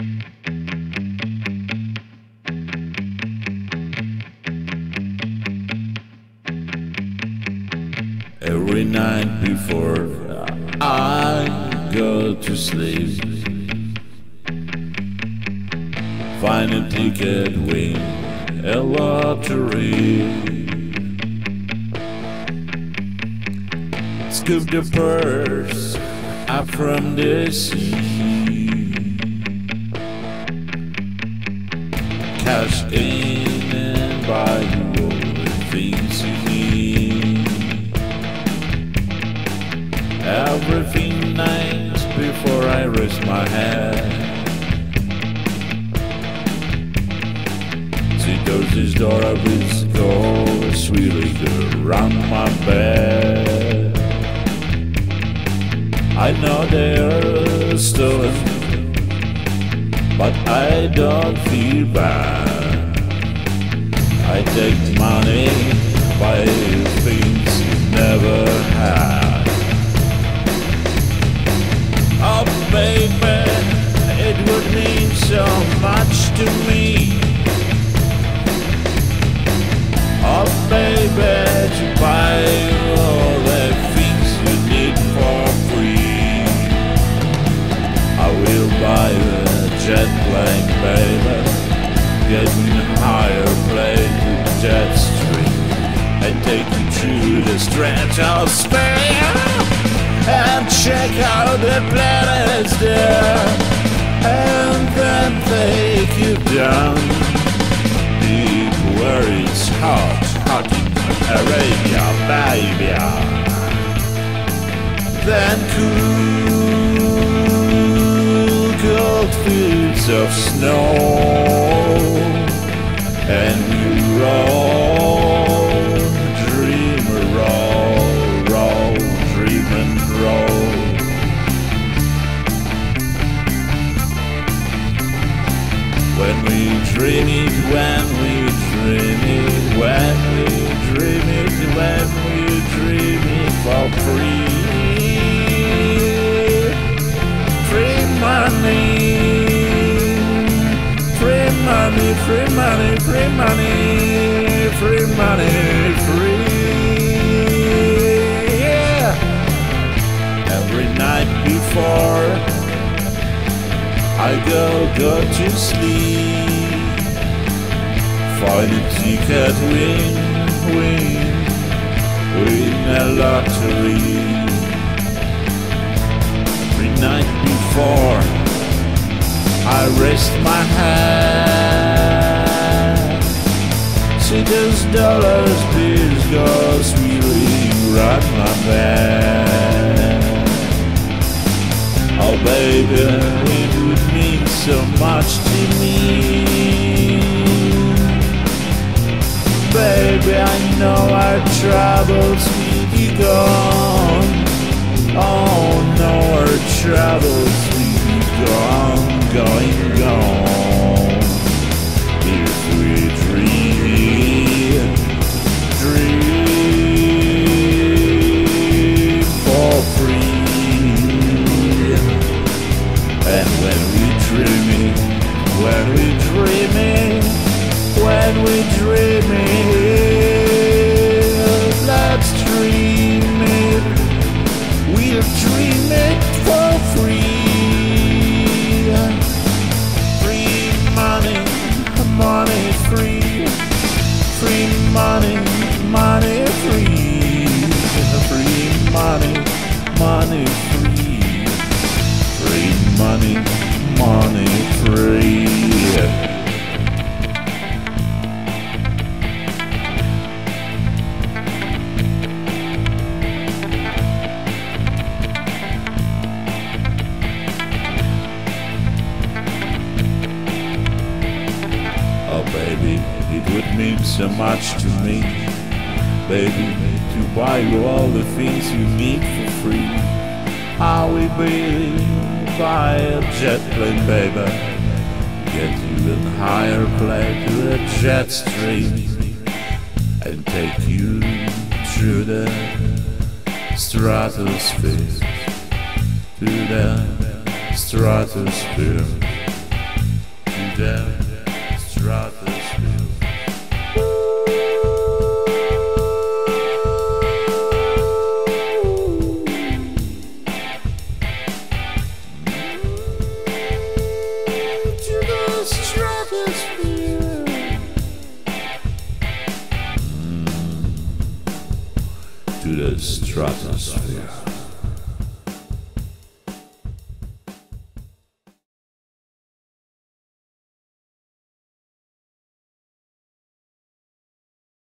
Every night before I go to sleep, find a ticket, win a lottery, scoop the purse up from the sea, cash in and buy all the things you need. Everything nice before I rest my head. See those doorways go sweetly around my bed. I know they're stolen, but I don't feel bad. I take money, buy things you never had. Oh baby, it would mean so much to me. Oh baby, to buy all the things you need for free. I will buy a jet plane, baby, get me a higher plane to jet stream, and take you through the stretch of space. And check out the planets there, and then take you down deep where it's hot, hot in Arabia, baby. Then cool, cold fields of snow, and we roll, dream roll, roll, dream and roll. When we dream it, when we dream it, when we dream it, when we dream it for free. Free money, free money, free money, free money, free money, free. Yeah. Every night before I go to sleep, find a ticket, win a lottery. Every night before I rest my head, see those dollars, bills go sweetly round my bed. Oh baby, it would mean so much to me. Baby, I know our troubles will be gone. Oh no, our troubles will be gone, going gone. If we dream, dream for free. And when we dream it, when we dream it, when we dream it, let's dream it. We'll dream it for free. Free money, money free. Free money, money free. Free money, money free. Free money, money free. Oh baby, it would mean so much to me, baby, to buy you all the things you need for free. I will buy a jet plane, baby, get you a higher plane to a jet stream, and take you through the stratosphere, to the stratosphere. the stratosphere.